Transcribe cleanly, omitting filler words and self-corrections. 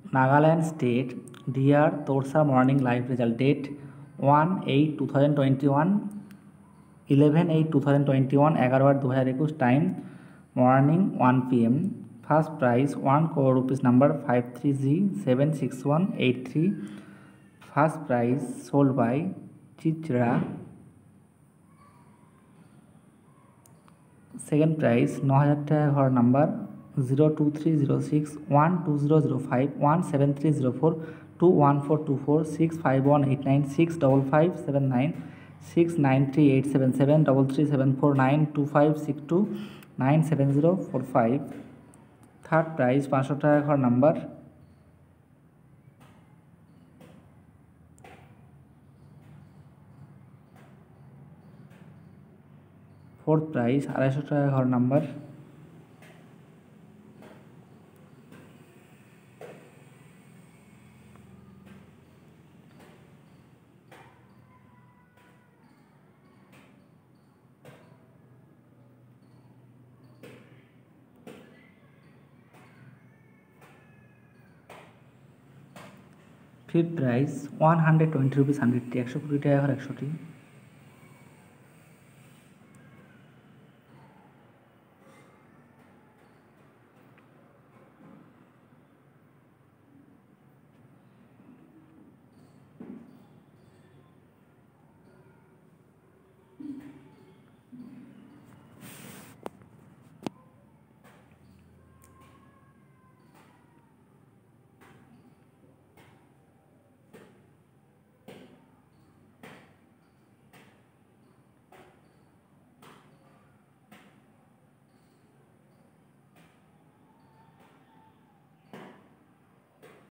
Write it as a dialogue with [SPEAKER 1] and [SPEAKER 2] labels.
[SPEAKER 1] Nagaland state dear Torsa morning live result date 1/8/2021, 11/8/2021, 11/8/2021, time morning 1 PM। First prize 1 crore rupees, number 53G76183। First prize sold by Chichra. Second prize 9,000 টাকা ঘর, number 023061200521424251896557897 69387733742574925629745। Third prize 500 টাকা ঘর, number fourth prize 250 টাকা ঘর, number fifth prize 120 rupees 100টি, 100 কোটি টাকা ঘর 100টি।